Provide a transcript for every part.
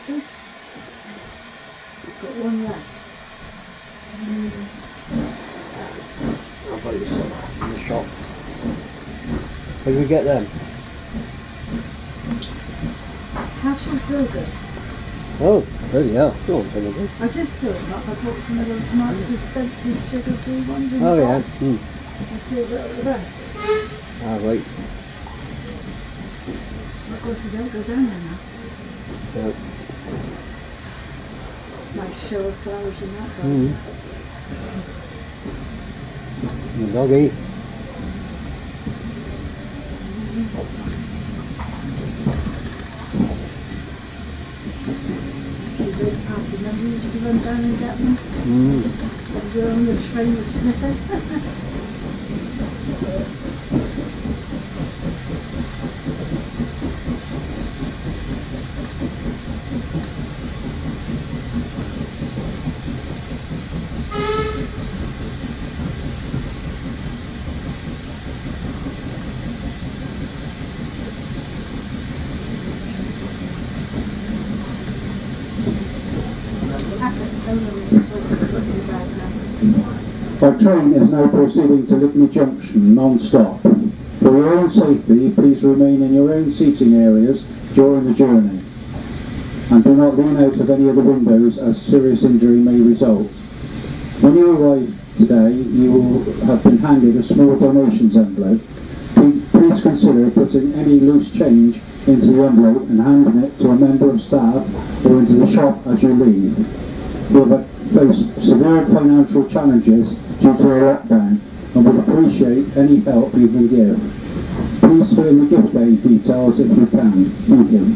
see? We've got one left. I'll buy you some in the shop. Where do we get them? Castle Burger. Oh, bloody hell. Go on, Timothy. I just filled them up. I bought some of those nice expensive sugar-free ones in Oh, the yeah. box. I filled it up with that. Ah, right. Of course, we don't go down there now. Yeah. Nice show of flowers in that garden. The doggy. Remember you used to run down and get them? And go on the train with sniffing. Our train is now proceeding to Lydney Junction non-stop. For your own safety, please remain in your own seating areas during the journey. And do not lean out of any of the windows as serious injury may result. When you arrive today, you will have been handed a small donations envelope. Please consider putting any loose change into the envelope and handing it to a member of staff or into the shop as you leave. We have faced severe financial challenges due to the lockdown and would appreciate any help you can give. Please fill in the gift aid details if you can. Thank you.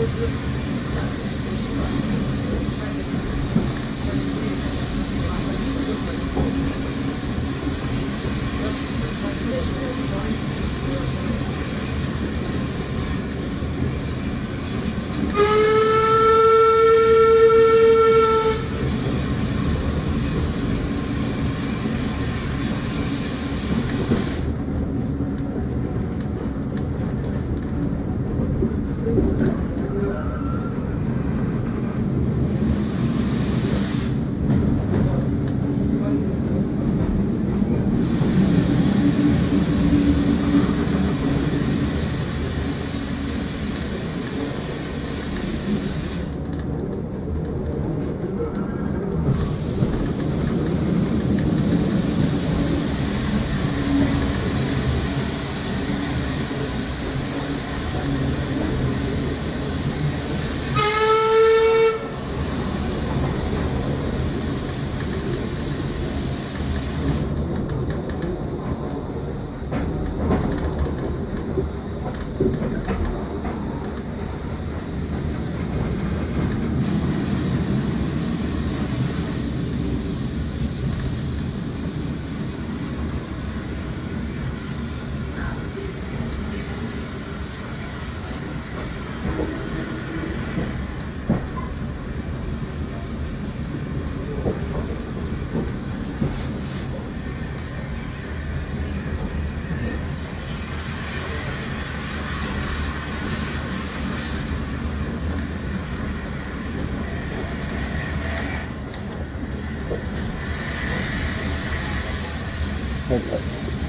Okay.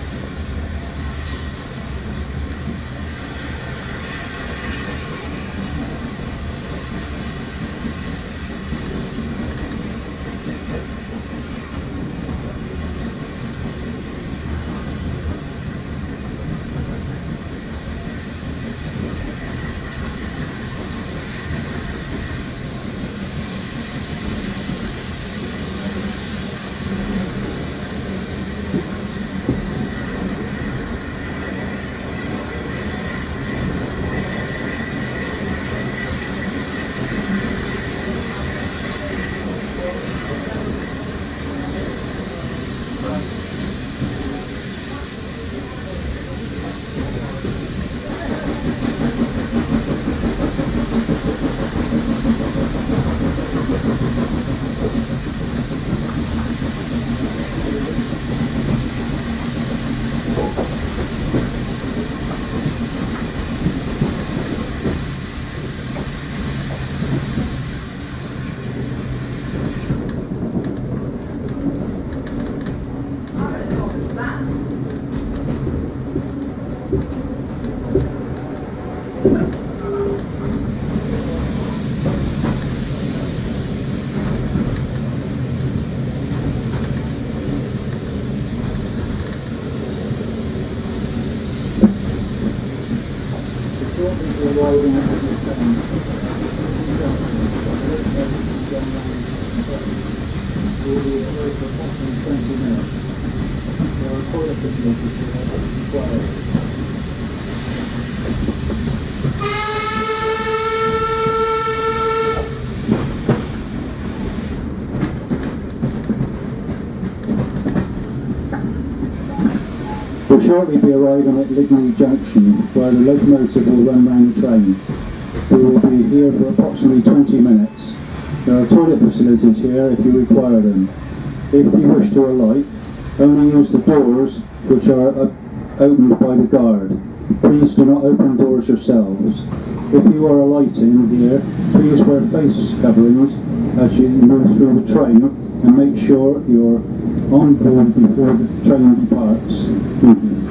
We'll shortly be arriving at Lydney Junction, where the locomotive will run round the train. We will be here for approximately 20 minutes. There are toilet facilities here if you require them. If you wish to alight, only use the doors which are opened by the guard. Please do not open doors yourselves. If you are alighting here, please wear face coverings as you move through the train and make sure you're on board before the train departs. Thank you.